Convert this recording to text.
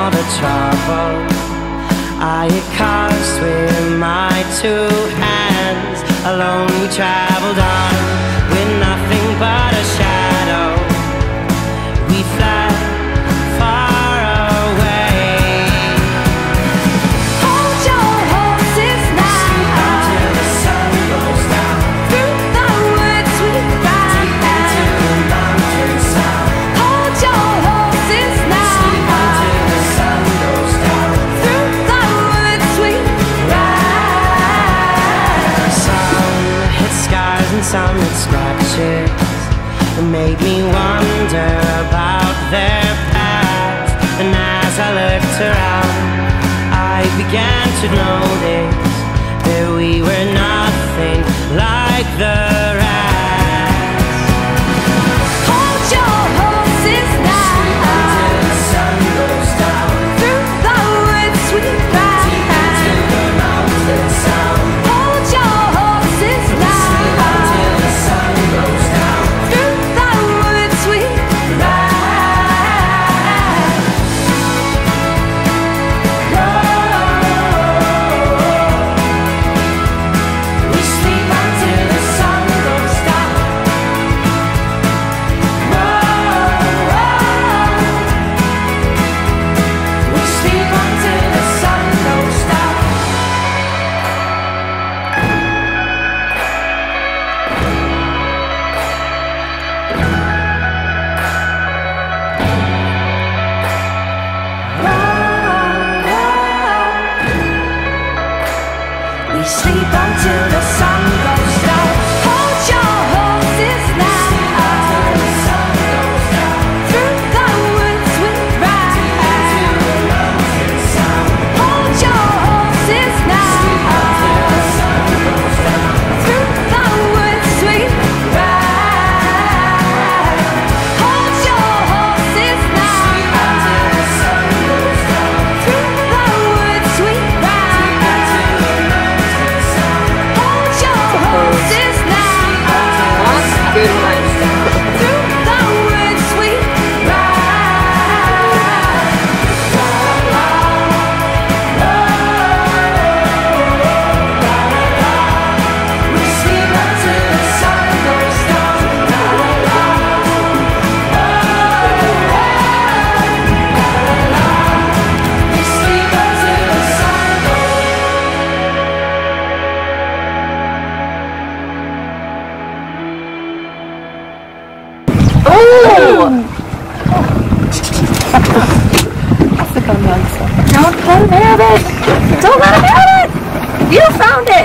all the trouble I had caused with my two hands. Alone we traveled on with nothing but a shadow. We fled far away. Hold your horses now. Sleep until the sun goes down. Through the woods we ride. Deep into the mountain sound. Hold your horses now. Sleep until the sun goes down. Through the woods we ride. Some hit scars and some hit scratches. It made me wonder about their past. And as I looked around, I began to notice that we were nothing like the rest. Hold your horses now. Until the sun goes down. Through the woods we ride. Deep into the mountain sound. Hold your horses now. Until the sun goes down. Through the woods we ride. We sleep until the sun goes down. We sleep until the sun goes down. We sleep until the sun goes down. Hold your horses now. Until the sun goes down. Through the woods we ride. Until the mountain sound. Hold your horses now. Until the sun goes down. Through the woods we ride. Hold your horses now. Until the sun goes down. Through the woods we ride. Until the mountain sound. Hold your horses now. Good one. Through the woods we ride. We sleep until the sun goes down. We sleep until the sun goes Don't let him have it! Don't let him have it! You found it!